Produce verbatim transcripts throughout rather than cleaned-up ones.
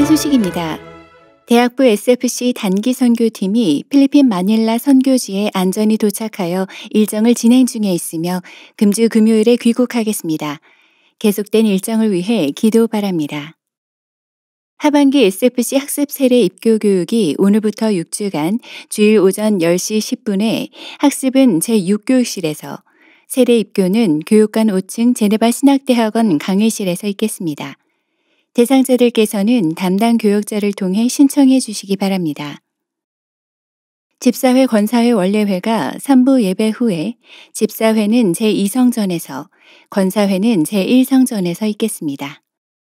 소식입니다. 대학부 에스에프씨 단기 선교팀이 필리핀 마닐라 선교지에 안전히 도착하여 일정을 진행 중에 있으며 금주 금요일에 귀국하겠습니다. 계속된 일정을 위해 기도 바랍니다. 하반기 에스에프씨 학습 세례 입교 교육이 오늘부터 육 주간 주일 오전 열 시 십 분에 학습은 제육 교육실에서, 세례 입교는 교육관 오 층 제네바 신학대학원 강의실에서 있겠습니다. 대상자들께서는 담당 교역자를 통해 신청해 주시기 바랍니다. 집사회 권사회 원례회가 삼 부 예배 후에 집사회는 제이 성전에서, 권사회는 제일 성전에서 있겠습니다.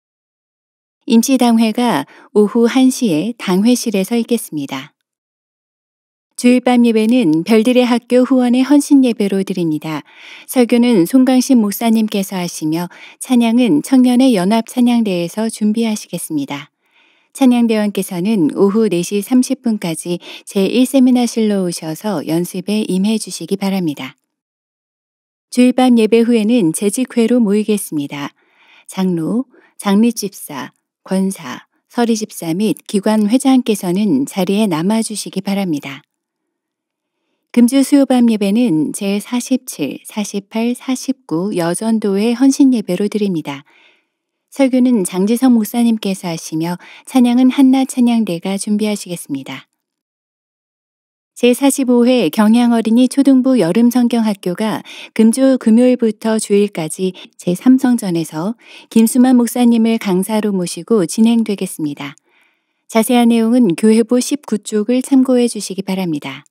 임시당회가 오후 한 시에 당회실에서 있겠습니다. 주일밤 예배는 별들의 학교 후원의 헌신 예배로 드립니다. 설교는 송강신 목사님께서 하시며 찬양은 청년의 연합 찬양대에서 준비하시겠습니다. 찬양대원께서는 오후 네 시 삼십 분까지 제일 세미나실로 오셔서 연습에 임해 주시기 바랍니다. 주일밤 예배 후에는 재직회로 모이겠습니다. 장로, 장립집사, 권사, 서리집사 및 기관 회장께서는 자리에 남아주시기 바랍니다. 금주 수요밤 예배는 제사십칠, 사십팔, 사십구 여전도회 헌신 예배로 드립니다. 설교는 장지성 목사님께서 하시며 찬양은 한나 찬양대가 준비하시겠습니다. 제사십오 회 경양어린이 초등부 여름성경학교가 금주 금요일부터 주일까지 제삼 성전에서 김수만 목사님을 강사로 모시고 진행되겠습니다. 자세한 내용은 교회부 십구 쪽을 참고해 주시기 바랍니다.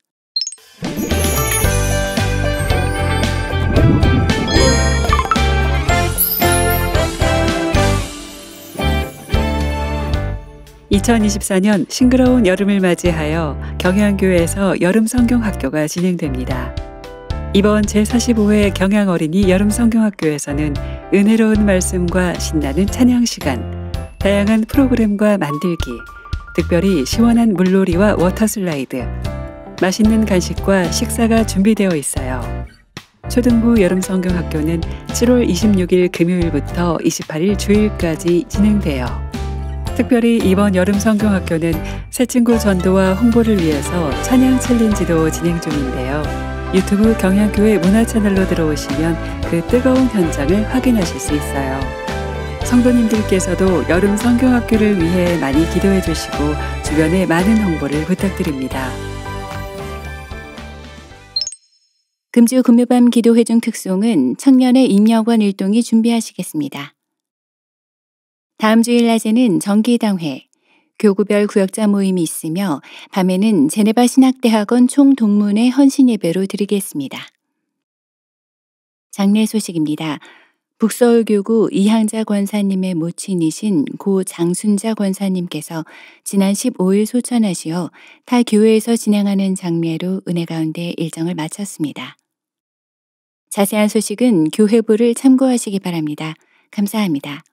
이천이십사 년 싱그러운 여름을 맞이하여 경양교회에서 여름성경학교가 진행됩니다. 이번 제사십오 회 경양어린이 여름성경학교에서는 은혜로운 말씀과 신나는 찬양 시간, 다양한 프로그램과 만들기, 특별히 시원한 물놀이와 워터슬라이드, 맛있는 간식과 식사가 준비되어 있어요. 초등부 여름성경학교는 칠월 이십육일 금요일부터 이십팔일 주일까지 진행돼요. 특별히 이번 여름성경학교는 새 친구 전도와 홍보를 위해서 찬양 챌린지도 진행 중인데요. 유튜브 경양교회 문화채널로 들어오시면 그 뜨거운 현장을 확인하실 수 있어요. 성도님들께서도 여름성경학교를 위해 많이 기도해 주시고 주변에 많은 홍보를 부탁드립니다. 금주 금요밤 기도회 중 특송은 청년의 임여관 일동이 준비하시겠습니다. 다음 주일 낮에는 정기당회, 교구별 구역자 모임이 있으며 밤에는 제네바 신학대학원 총동문회 헌신 예배로 드리겠습니다. 장례 소식입니다. 북서울교구 이향자 권사님의 모친이신 고 장순자 권사님께서 지난 십오일 소천하시어 타 교회에서 진행하는 장례로 은혜 가운데 일정을 마쳤습니다. 자세한 소식은 교회부를 참고하시기 바랍니다. 감사합니다.